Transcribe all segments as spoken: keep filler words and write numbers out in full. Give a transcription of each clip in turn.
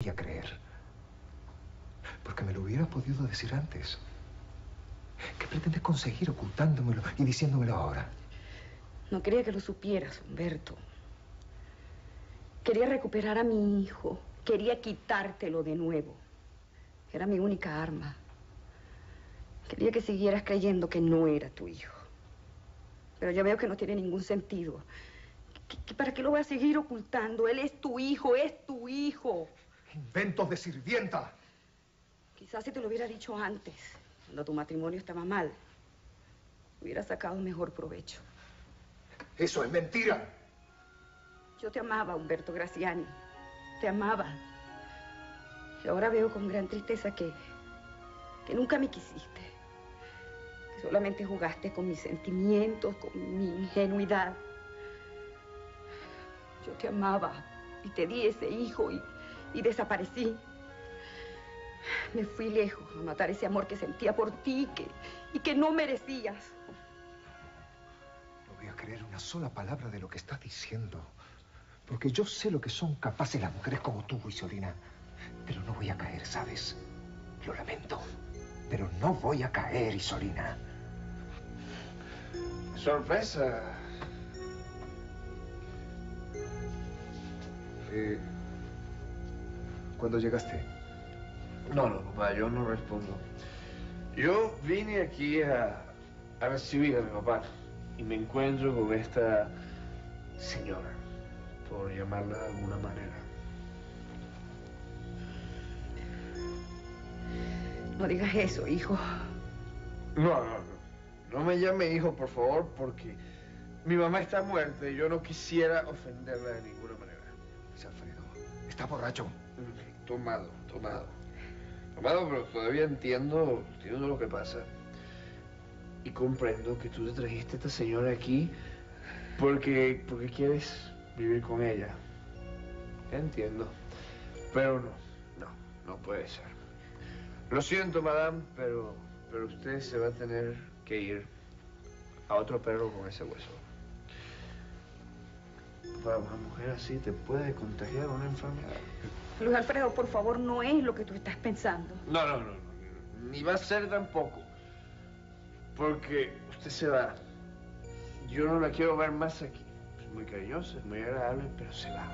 voy a creer. Porque me lo hubieras podido decir antes. ¿Qué pretendes conseguir ocultándomelo y diciéndomelo ahora? No quería que lo supieras, Humberto. Quería recuperar a mi hijo. Quería quitártelo de nuevo. Era mi única arma. Quería que siguieras creyendo que no era tu hijo. Pero ya veo que no tiene ningún sentido. ¿Qué, qué, ¿Para qué lo voy a seguir ocultando? Él es tu hijo, es tu hijo. Inventos de sirvienta. Quizás si te lo hubiera dicho antes, cuando tu matrimonio estaba mal, hubiera sacado mejor provecho. Eso es mentira. Yo te amaba, Humberto Graziani. Te amaba. Y ahora veo con gran tristeza que, que nunca me quisiste. Que solamente jugaste con mis sentimientos, con mi ingenuidad. Yo te amaba y te di ese hijo y, y desaparecí. Me fui lejos a matar ese amor que sentía por ti que, y que no merecías. No voy a creer una sola palabra de lo que estás diciendo. Porque yo sé lo que son capaces las mujeres como tú, Isolina. Pero no voy a caer, ¿sabes? Lo lamento. Pero no voy a caer, Isolina. Sorpresa. Eh, ¿Cuándo llegaste? No, no, papá, yo no respondo. Yo vine aquí a, a recibir a mi papá y me encuentro con esta señora, por llamarla de alguna manera. No digas eso, hijo. No, no, no. No me llame hijo, por favor, porque mi mamá está muerta y yo no quisiera ofenderla de ninguna manera. Es Alfredo. Está borracho. Tomado, tomado. Tomado, pero todavía entiendo, entiendo lo que pasa. Y comprendo que tú te trajiste a esta señora aquí porque, porque quieres vivir con ella. Entiendo. Pero no, no, no puede ser. Lo siento, madame, pero, pero usted se va a tener que ir a otro perro con ese hueso. Para una mujer así te puede contagiar una enfermedad. Luis Alfredo, por favor, no es lo que tú estás pensando. No, no, no, no. Ni va a ser tampoco. Porque usted se va. Yo no la quiero ver más aquí. Es muy cariñosa, es muy agradable, pero se va.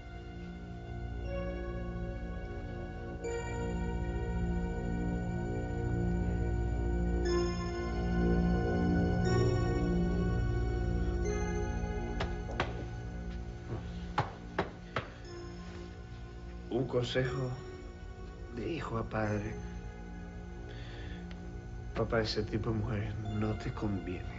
Un consejo de hijo a padre. Papá, ese tipo de mujeres no te conviene.